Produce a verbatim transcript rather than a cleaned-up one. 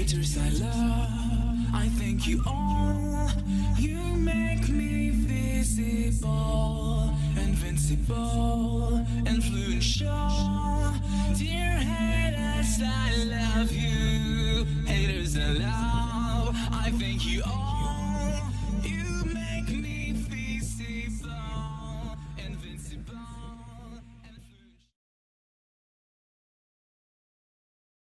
Haters I love, I thank you all. You make me visible, invincible, influential. Dear haters, I love you. Haters I love, I thank you all.